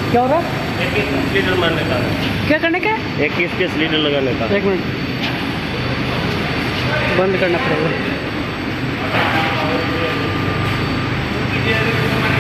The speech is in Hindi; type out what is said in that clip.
क्या हो रहा है? 21 लीटर मारने का। क्या करने का? 21 लीटर लगाने का। 1 मिनट बंद करना पड़ेगा।